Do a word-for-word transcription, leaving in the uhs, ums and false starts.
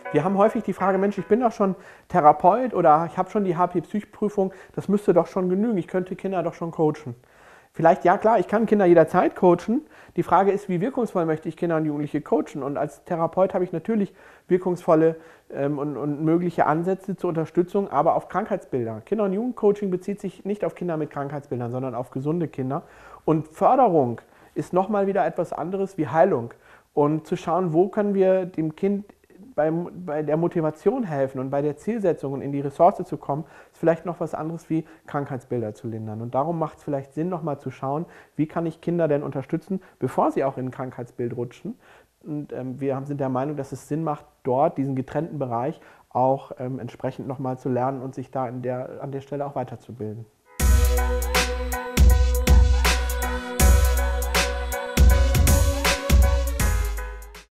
Wir haben häufig die Frage, Mensch, ich bin doch schon Therapeut oder ich habe schon die H P-Psych-Prüfung, das müsste doch schon genügen, ich könnte Kinder doch schon coachen. Vielleicht, ja klar, ich kann Kinder jederzeit coachen. Die Frage ist, wie wirkungsvoll möchte ich Kinder und Jugendliche coachen? Und als Therapeut habe ich natürlich wirkungsvolle ähm, und, und mögliche Ansätze zur Unterstützung, aber auf Krankheitsbilder. Kinder- und Jugendcoaching bezieht sich nicht auf Kinder mit Krankheitsbildern, sondern auf gesunde Kinder. Und Förderung ist nochmal wieder etwas anderes wie Heilung. Und zu schauen, wo können wir dem Kind bei, bei der Motivation helfen und bei der Zielsetzung und in die Ressource zu kommen, ist vielleicht noch was anderes wie Krankheitsbilder zu lindern. Und darum macht es vielleicht Sinn, nochmal zu schauen, wie kann ich Kinder denn unterstützen, bevor sie auch in ein Krankheitsbild rutschen. Und ähm, wir sind der Meinung, dass es Sinn macht, dort diesen getrennten Bereich auch ähm, entsprechend nochmal zu lernen und sich da in der, an der Stelle auch weiterzubilden.